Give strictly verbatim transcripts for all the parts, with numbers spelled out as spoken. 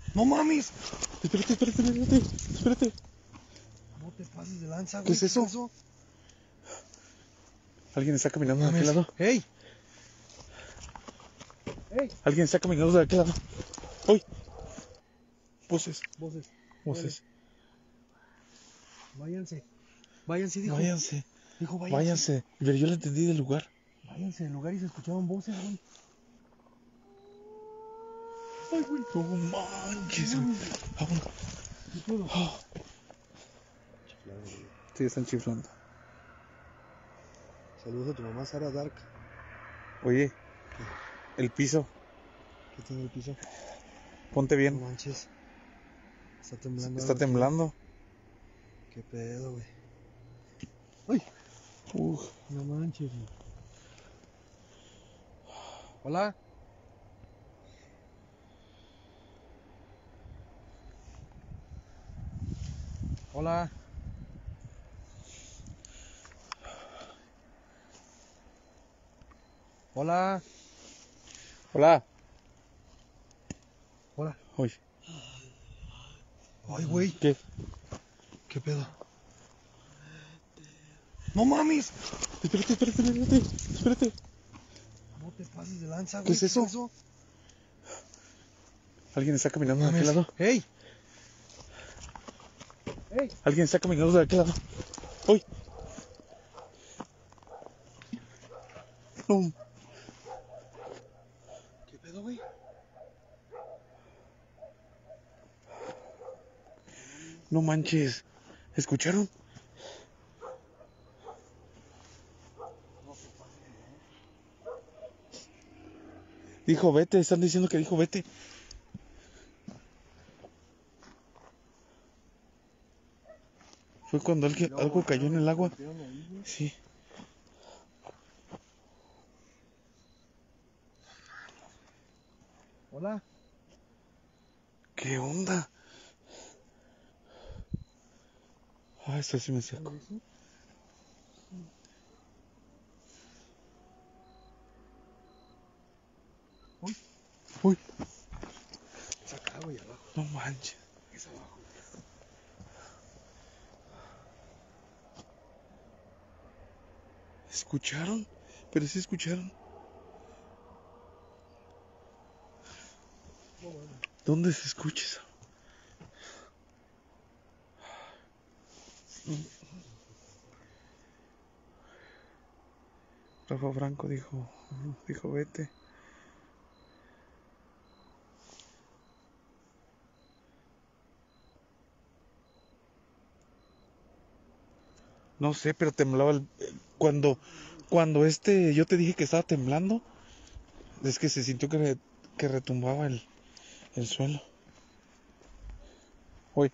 No mames. Espérate, espérate, espérate, espérate. No te pases de lanza, güey. ¿Qué es eso? Alguien está caminando No de aquel lado. ¡Ey! ¡Ey! Alguien está caminando de aquel lado. ¡Uy! Voces. Voces. Voces. Váyanse. Váyanse, dijo. Váyanse. Dijo, váyanse. Váyanse. Pero yo le entendí del lugar. Váyanse del lugar y se escuchaban voces, güey. Ay, güey. No manches, güey. Vámonos. ¿Qué pedo? Oh. Sí, están chiflando. Saludos a tu mamá, Sara Dark. Oye, el piso. ¿Qué tiene el piso? Ponte bien. No manches. Está temblando. Está temblando. ¿Qué pedo, güey? ¡Ay! Uf. No manches, güey. Hola. Hola. Hola. Hola. Hola. Uy. Ay, güey. ¿Qué? ¿Qué pedo? No mames. Espérate, espérate, espérate. Espérate. No te pases de lanza, güey. ¿Qué es eso? Alguien está caminando de aquel lado. ¡Ey! ¡Ey! Alguien está caminando de aquel lado. ¡Uy! No. ¿Qué pedo, güey? No manches. ¿Escucharon? Dijo vete, están diciendo que dijo vete. Fue cuando alguien, algo cayó en el agua. Sí. Hola. ¿Qué onda? Ah, esto sí me acerco. Uy. Uy. Es acá, güey, abajo. No manches. Es abajo. ¿Escucharon? Pero sí escucharon. No, bueno. ¿Dónde se escucha eso? Rafa Franco dijo, dijo vete. No sé, pero temblaba el, cuando cuando este yo te dije que estaba temblando, es que se sintió que, re, que retumbaba el, el suelo. Uy.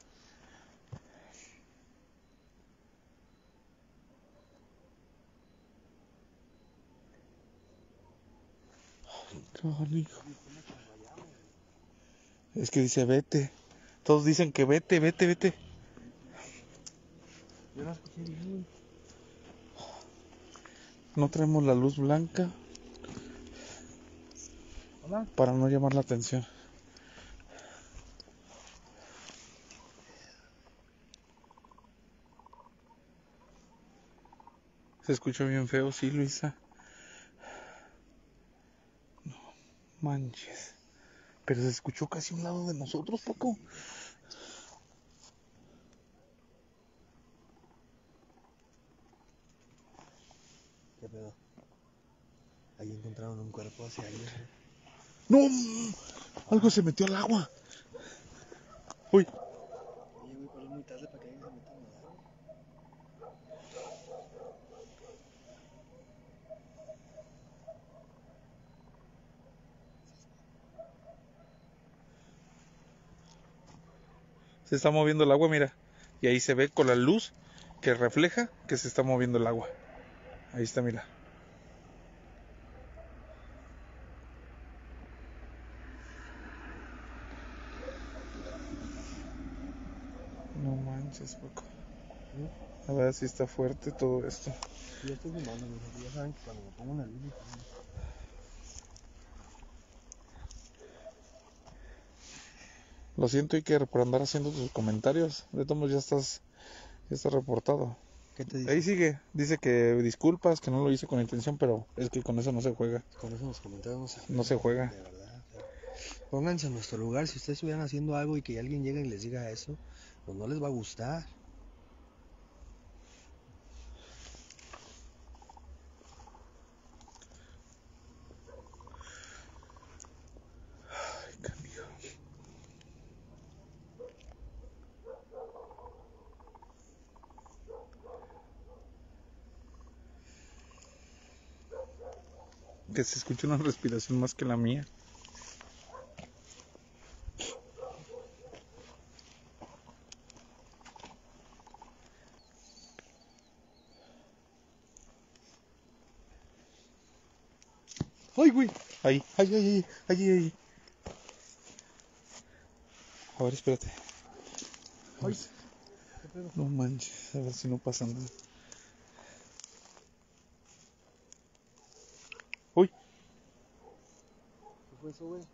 Es que dice vete. Todos dicen que vete, vete, vete. Yo la escuché bien. No traemos la luz blanca. Hola. Para no llamar la atención. Se escucha bien feo, sí, Luisa. No manches. Pero se escuchó casi a un lado de nosotros, Paco. ¿Qué pedo? Ahí encontraron un cuerpo hacia alguien. ¡No! Algo se metió al agua. Uy. Oye, güey, pero es muy tarde para que alguien se meta a nadar, güey. Se está moviendo el agua, mira. Y ahí se ve con la luz que refleja que se está moviendo el agua. Ahí está, mira. No manches, Paco. ¿Sí? La verdad sí está fuerte todo esto. Yo estoy filmando, mis ya saben que cuando me pongo una luz y Lo siento, Iker, por andar haciendo tus comentarios. De todos modos ya estás, ya estás reportado. ¿Qué te dice? Ahí sigue. Dice que disculpas, que no lo hice con intención, pero es que con eso no se juega. Con eso en los comentarios no se juega. No se juega. De verdad. O sea, pónganse en nuestro lugar. Si ustedes estuvieran haciendo algo y que alguien llegue y les diga eso, pues no les va a gustar. Ay, canijo. Que se escuche una respiración más que la mía. ¡Ay, güey! Ahí, ahí, ahí, ahí, ahí, ahí. A ver, espérate. A ver si- ¿Qué pedo? No manches, a ver si no pasa nada. Uy, ¿Qué fue eso, güey?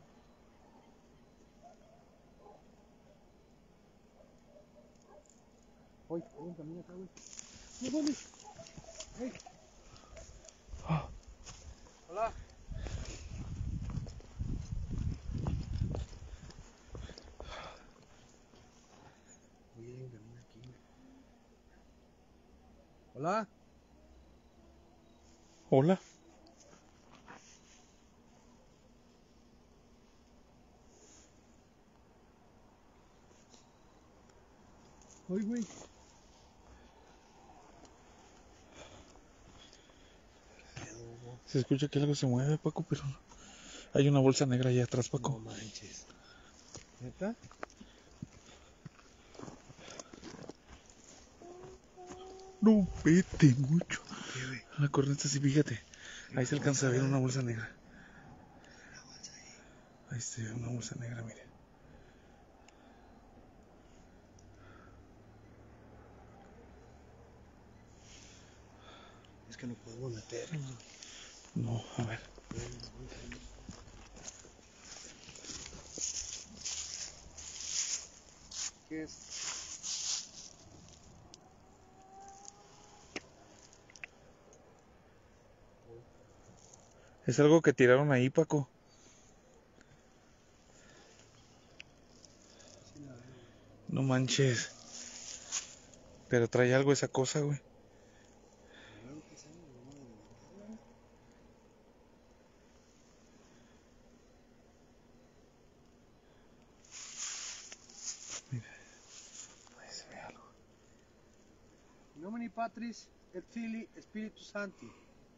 ¡Ay! Hay un camino acá, güey. ¡No mames! ¡Ay! ah, ¡Hola! Oye, hay un camino aquí, güey. ¡Hola! hola. ¡Ay, güey! Se escucha que algo se mueve, Paco, pero hay una bolsa negra allá atrás, No Paco. manches. ¿Neta? No, vete mucho. ¿Qué, güey? A la corneta, sí, fíjate. Ahí se alcanza a ver una bolsa negra. Una bolsa ahí. Ahí se ve una bolsa negra, mire. Es que no podemos meternos. No, a ver. ¿Qué es? Es algo que tiraron ahí, Paco. Sí, la veo. No manches. Pero trae algo esa cosa, güey. Claro que sí, vamos a levantarla. Mira. Ahí se ve algo. In nomine Patris et Filii Spiritus Sancti.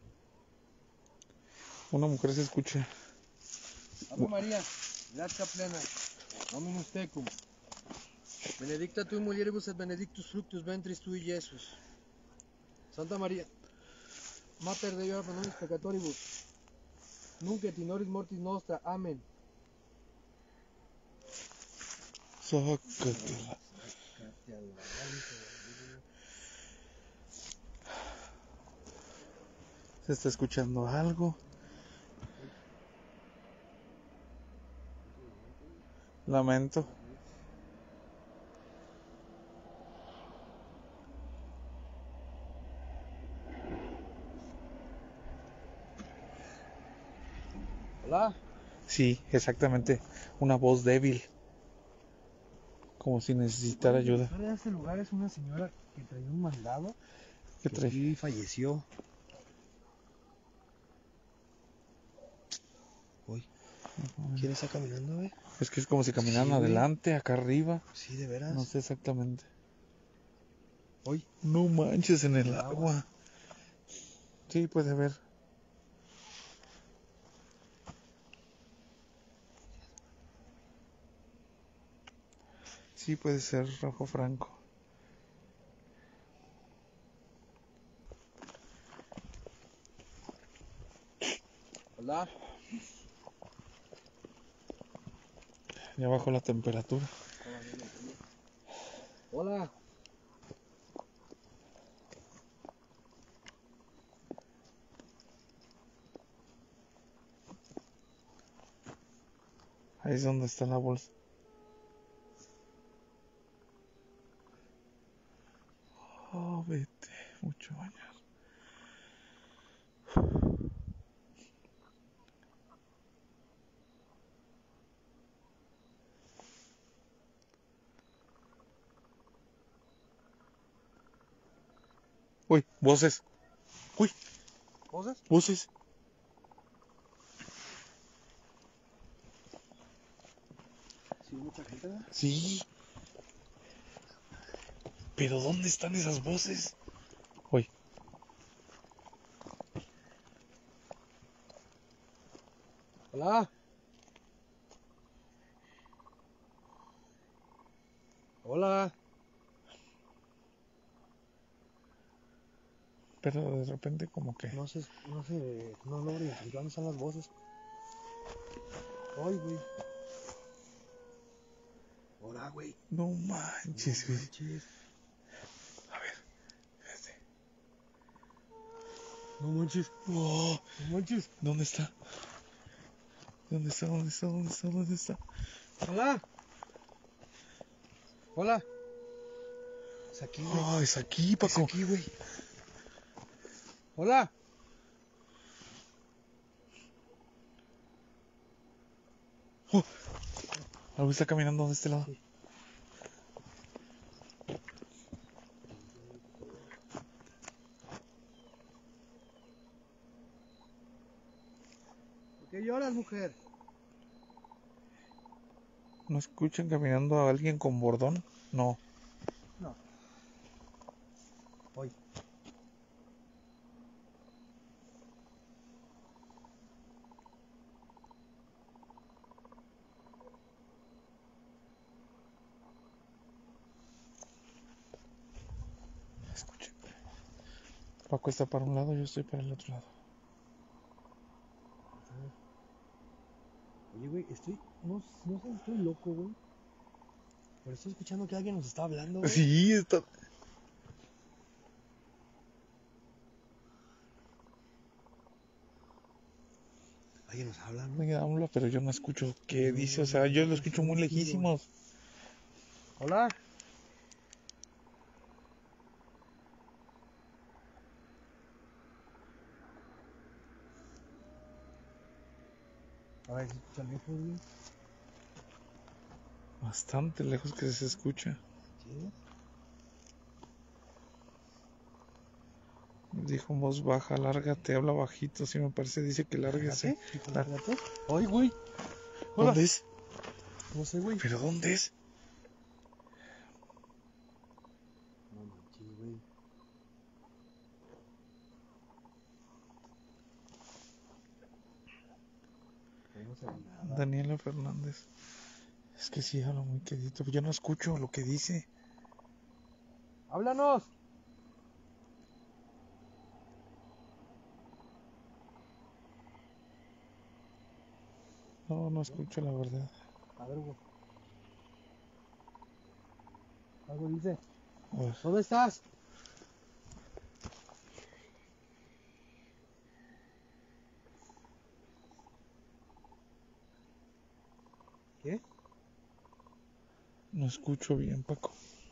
Una mujer se escucha. Ave María, gratia plena, Dominus tecum. Benedicta tu in mulieribus et benedictus fructus ventris tui, Iesus. Santa María, Mater Dei ora pro nobis peccatoribus, nunc et in horis mortis nostra. Amén. Sácatela. Se está escuchando algo. Lamento. Hola. Sí, exactamente. Una voz débil. Como si necesitara ayuda. Fuera de este lugar es una señora que traía un mandado ¿Qué que trae? sí falleció. Uy, ¿quién está caminando, güey? Es que es como si caminaran Sí, güey. adelante, acá arriba. Sí, de veras. No sé exactamente. Uy, No manches, en el El agua. agua. Sí, puede haber. Sí, puede ser Rojo Franco. hola. Ya bajó la temperatura. Hola. Ahí es donde está la bolsa. Oh, vete, mucho bañar. Uy, voces. Uy, ¿Voces? voces. Sí, mucha gente, ¿no? Sí. Pero ¿dónde están esas voces? Uy. Hola. Hola. Pero de repente como que... No sé, no sé, no logro identificar dónde están las voces. Ay, güey. Hola, güey. No manches, No güey. manches. A ver, espérate. No manches. Oh, No manches. ¿dónde está? ¿Dónde está? ¿Dónde está? ¿Dónde está? ¿Dónde está? Hola. Hola. Es aquí, güey. Oh, es aquí, Es Paco. aquí, güey. Hola. Oh, algo está caminando de este lado. Sí. ¿Por qué lloras, mujer? ¿No escuchan caminando a alguien con bordón? No. No. Hoy. Escuchen. Paco está para un lado, yo estoy para el otro lado. Oye, güey, estoy. No, no sé si estoy loco, güey. Pero estoy escuchando que alguien nos está hablando, güey. Sí, está... Alguien nos habla, ¿no? Me habla, pero yo no escucho qué No, dice. O sea, yo lo no, escucho no, muy no, lejísimos. Hola. A ver, ¿se escucha lejos, güey? Bastante lejos que se escucha. Sí. Dijo en voz baja, lárgate, habla bajito, sí me parece, dice que lárguese. ¿Lárgate? Dijo, lárgate. Ay, güey. Hola. ¿Dónde es? No sé, güey. ¿Pero dónde es? No manches, güey. Ahí no se ve nada. Daniela Fernández. Es que sí habla muy quedito. Yo no escucho lo que dice. ¡Háblanos! No, no escucho la verdad. A ver, güey. Algo dice. A ver. ¿Dónde estás? ¿Qué? No escucho bien, Paco.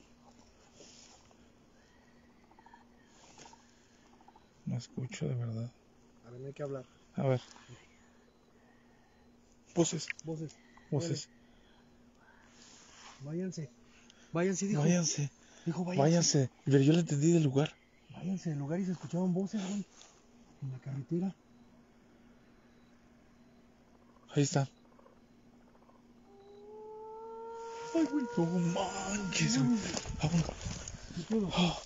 No escucho de verdad. A ver, no hay que hablar. A ver. Voces. Voces. Voces. Váyanse. Váyanse, dijo. Váyanse. Dijo, váyanse. Váyanse. Pero yo le entendí del lugar. Váyanse del lugar y se escuchaban voces, güey. En la carretera. Ahí está. Ay, güey. No manches, güey. Vámonos. ¿Qué pedo? Oh,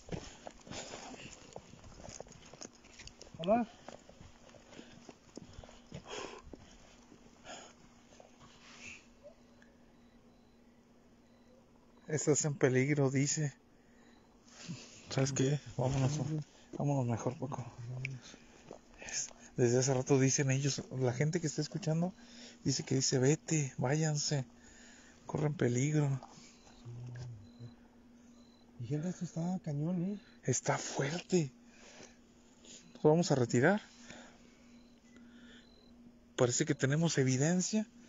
Hola. estás en peligro, dice. ¿Sabes qué? Vámonos. Vámonos mejor, Paco. Es- Desde hace rato dicen ellos, la gente que está escuchando, dice que dice, vete, váyanse, corren peligro. Y gente, esto está cañón, ¿eh? Está fuerte. Nos vamos a retirar. Parece que tenemos evidencia